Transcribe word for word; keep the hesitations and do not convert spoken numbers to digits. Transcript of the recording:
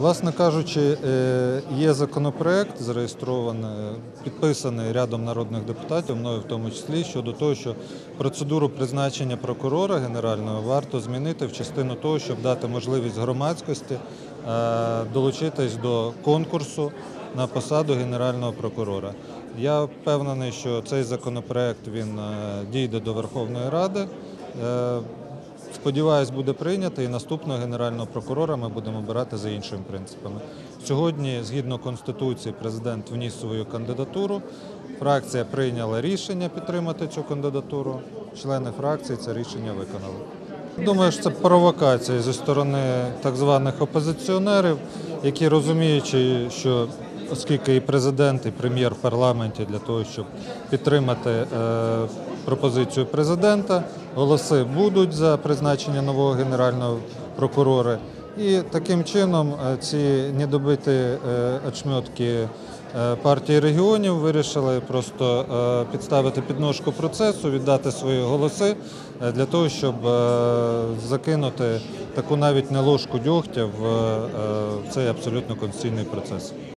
Власне кажучи, є законопроект, зареєстрований, підписаний рядом народних депутатів, мною в тому числі, щодо того, що процедуру призначення прокурора генерального варто змінити в частину того, щоб дати можливість громадськості долучитись до конкурсу на посаду генерального прокурора. Я впевнений, що цей законопроект він дійде до Верховної Ради. Сподіваюсь, буде прийнятий, і наступного генерального прокурора ми будемо обирати за іншими принципами. Сьогодні, згідно Конституції, президент вніс свою кандидатуру, фракція прийняла рішення підтримати цю кандидатуру, члени фракції це рішення виконали. Думаю, що це провокація зі сторони так званих опозиціонерів, які розуміючи, що оскільки і президент, і прем'єр в парламенті для того, щоб підтримати е, пропозицію президента, голоси будуть за призначення нового генерального прокурора. І таким чином ці недобиті е, очмьотки е, партії регіонів вирішили просто е, підставити підножку процесу, віддати свої голоси е, для того, щоб е, закинути таку навіть не ложку дьогтя в е, цей абсолютно конституційний процес.